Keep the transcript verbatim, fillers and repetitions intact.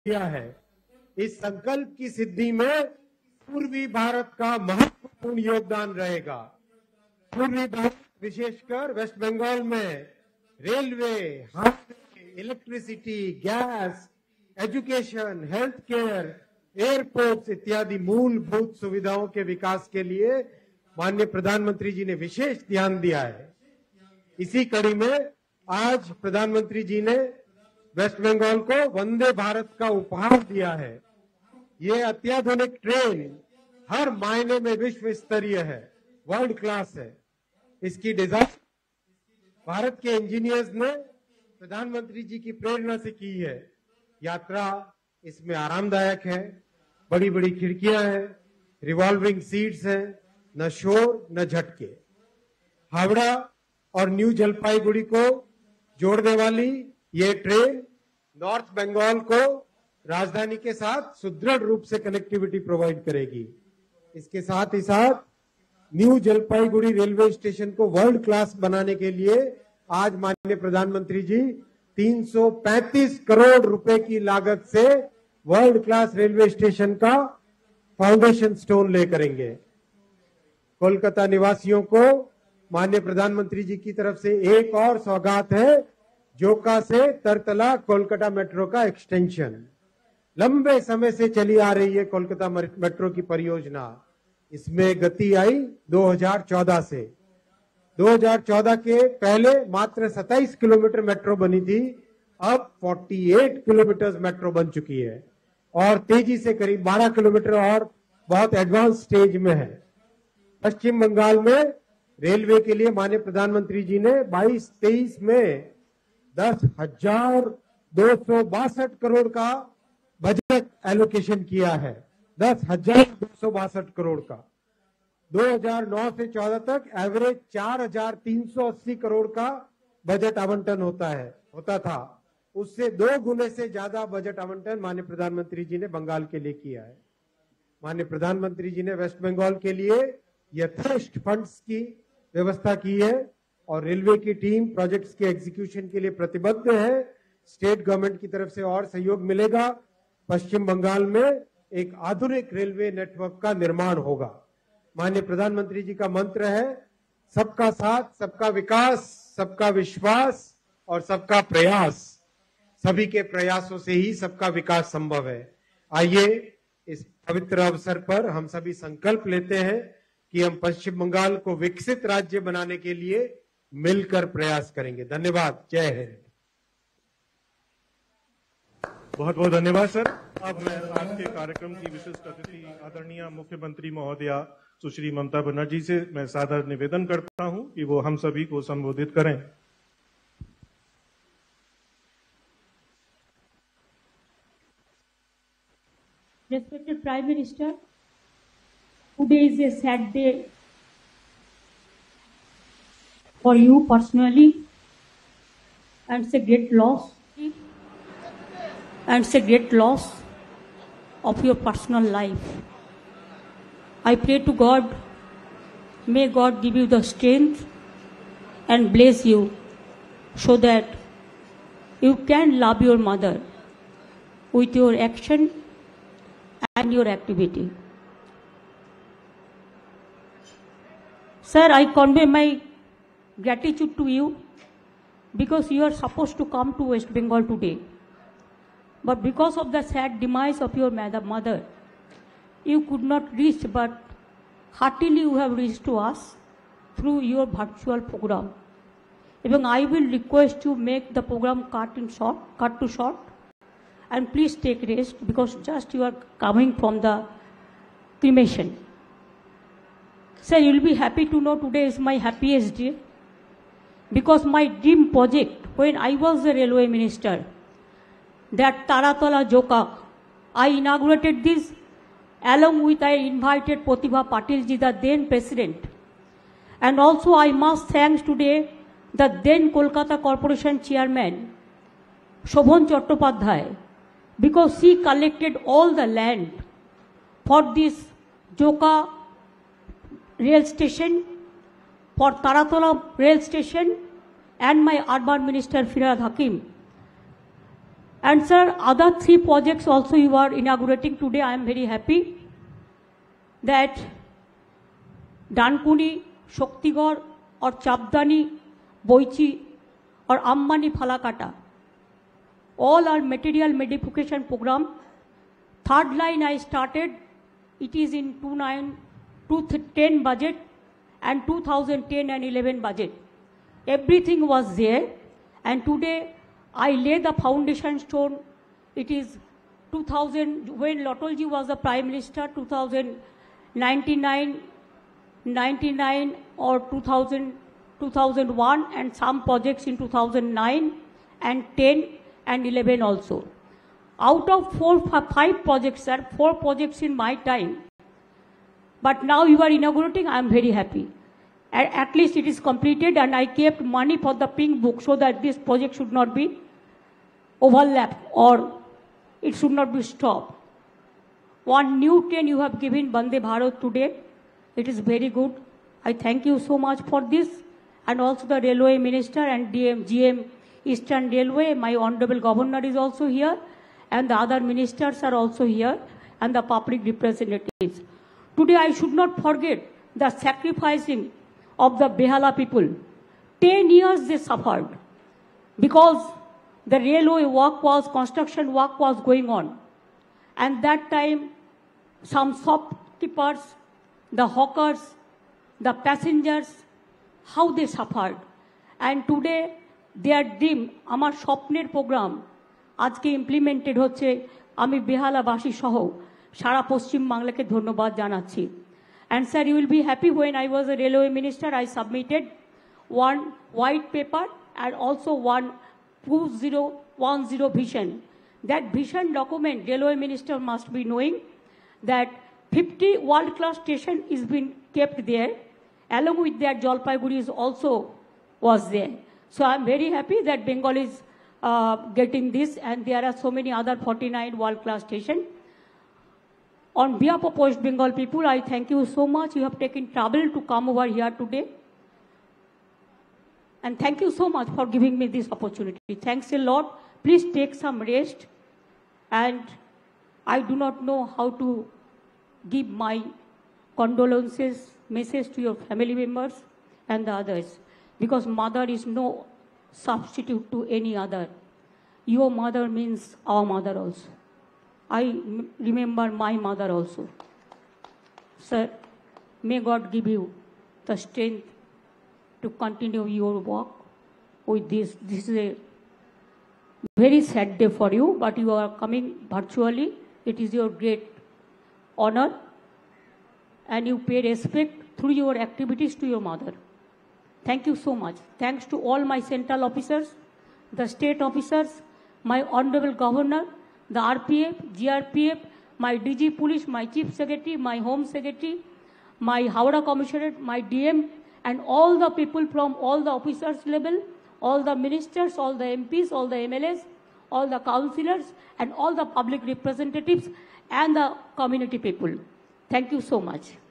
किया है। इस संकल्प की सिद्धि में पूर्वी भारत का महत्वपूर्ण योगदान रहेगा। पूर्वी भारत विशेषकर वेस्ट बंगाल में railway, highway, electricity, gas, education, health care, airports इत्यादि मूलभूत सुविधाओं के विकास के लिए माननीय प्रधानमंत्री जी ने विशेष ध्यान दिया है। इसी कड़ी में आज प्रधानमंत्री जी ने वेस्ट बंगाल को वंदे भारत का उपहार दिया है। ये अत्याधुनिक ट्रेन हर मायने में विश्व स्तरीय है, वर्ल्ड क्लास है। इसकी डिजाइन भारत के इंजीनियर्स ने प्रधानमंत्री जी की प्रेरणा से की है। यात्रा इसमें आरामदायक है, बड़ी बड़ी खिड़कियां हैं, रिवॉल्विंग सीट्स हैं, न शोर न झटके। हावड़ा और न्यू जलपाईगुड़ी को जोड़ने वाली ये ट्रेन नॉर्थ बंगाल को राजधानी के साथ सुदृढ़ रूप से कनेक्टिविटी प्रोवाइड करेगी। इसके साथ ही साथ न्यू जलपाईगुड़ी रेलवे स्टेशन को वर्ल्ड क्लास बनाने के लिए आज माननीय प्रधानमंत्री जी तीन सौ पैंतीस करोड़ रुपए की लागत से वर्ल्ड क्लास रेलवे स्टेशन का फाउंडेशन स्टोन ले करेंगे। कोलकाता निवासियों को माननीय प्रधानमंत्री जी की तरफ से एक और सौगात है, जोका से तरतला कोलकाता मेट्रो का एक्सटेंशन। लंबे समय से चली आ रही है कोलकाता मेट्रो की परियोजना। इसमें गति आई दो हज़ार चौदह से। दो हज़ार चौदह के पहले मात्र सत्ताईस किलोमीटर मेट्रो बनी थी, अब अड़तालीस किलोमीटर मेट्रो बन चुकी है और तेजी से करीब बारह किलोमीटर और बहुत एडवांस स्टेज में है। पश्चिम बंगाल में रेलवे के लिए माननीय प्रधानमंत्री जी ने बाईस तेईस में दस हजार दो सौ बासठ करोड़ का बजट एलोकेशन किया है। दस हजार दो सौ बासठ करोड़ का। दो हज़ार नौ से चौदह तक एवरेज चार हजार तीन सौ अस्सी करोड़ का बजट आवंटन होता है होता था। उससे दो गुने से ज्यादा बजट आवंटन माननीय प्रधानमंत्री जी ने बंगाल के लिए किया है। माननीय प्रधानमंत्री जी ने वेस्ट बंगाल के लिए यथेष्ट फंड्स की व्यवस्था की है और रेलवे की टीम प्रोजेक्ट्स के एग्जीक्यूशन के लिए प्रतिबद्ध है। स्टेट गवर्नमेंट की तरफ से और सहयोग मिलेगा। पश्चिम बंगाल में एक आधुनिक रेलवे नेटवर्क का निर्माण होगा। माननीय प्रधानमंत्री जी का मंत्र है, सबका साथ, सबका विकास, सबका विश्वास और सबका प्रयास। सभी के प्रयासों से ही सबका विकास संभव है। आइए इस पवित्र अवसर पर हम सभी संकल्प लेते हैं कि हम पश्चिम बंगाल को विकसित राज्य बनाने के लिए मिलकर प्रयास करेंगे। धन्यवाद। जय हिंद। बहुत बहुत धन्यवाद सर। अब मैं आज के कार्यक्रम की विशिष्ट अतिथि आदरणीय मुख्यमंत्री महोदया सुश्री ममता बनर्जी से मैं सादर निवेदन करता हूं कि वो हम सभी को संबोधित करें। Respected Prime Minister, today is a sad day for you personally, and it's a great loss. And it's a great loss of your personal life. I pray to God, may God give you the strength and bless you so that you can love your mother with your action and your activity. Sir, I convey my gratitude to you because you are supposed to come to West Bengal today. But because of the sad demise of your mother, you could not reach, but heartily you have reached to us through your virtual program. Even I will request you make the program cut in short, cut to short, and please take rest because just you are coming from the cremation. Sir, you will be happy to know today is my happiest day because my dream project when I was the railway minister, that Taratala Joka, I inaugurated this along with I invited Pratibha Patil ji, the then president. And also I must thank today the then Kolkata Corporation chairman, Shobhan Chattopadhyay, because she collected all the land for this Joka rail station, for Taratala rail station, and my urban minister Firhad Hakim. And sir, other three projects also you are inaugurating today. I am very happy that Dankuni, Shaktigor or Chabdani, Boichi or Ammani Phalakata, all are material modification program. Third line I started, it is in two thousand ten budget and two thousand ten and eleven budget. Everything was there, and today I lay the foundation stone. It is two thousand, when Lotolji was the Prime Minister, two thousand ninety-nine, ninety-nine or two thousand, two thousand one, and some projects in two thousand nine and ten and eleven also. Out of four, five projects, sir, four projects in my time. But now you are inaugurating, I am very happy. At, at least it is completed, and I kept money for the pink book so that this project should not be overlapped or it should not be stopped. One new train you have given Vande Bharat today. It is very good. I thank you so much for this, and also the Railway Minister and D M, G M Eastern Railway. My Honorable Governor is also here, and the other ministers are also here, and the public representatives. Today I should not forget the sacrificing of the Behala people. Ten years they suffered because the railway work was, construction work was going on. And that time some shopkeepers, the hawkers, the passengers, how they suffered. And today their dream, আমার স্বপ্নের program, আজকে implemented হচ্ছে, আমি বেহালাবাসী সহ সারা পশ্চিম বাংলাকে ধন্যবাদ জানাচ্ছি। And sir, you will be happy, when I was a railway minister, I submitted one white paper and also one two thousand ten vision. That vision document, railway minister must be knowing that fifty world-class station is being kept there, along with that Jalpaiguri is also was there. So I'm very happy that Bengal is uh, getting this, and there are so many other forty-nine world-class stations. On behalf of West Bengal people, I thank you so much. You have taken trouble to come over here today. And thank you so much for giving me this opportunity. Thanks a lot. Please take some rest. And I do not know how to give my condolences message to your family members and the others, because mother is no substitute to any other. Your mother means our mother also. I remember my mother also. Sir, may God give you the strength to continue your work with this. This is a very sad day for you, but you are coming virtually. It is your great honor, and you pay respect through your activities to your mother. Thank you so much. Thanks to all my central officers, the state officers, my honorable governor, the R P F, G R P F, my D G Police, my Chief Secretary, my Home Secretary, my Howrah Commissioner, my D M, and all the people from all the officers level, all the ministers, all the M Ps, all the M L As, all the councillors, and all the public representatives and the community people. Thank you so much.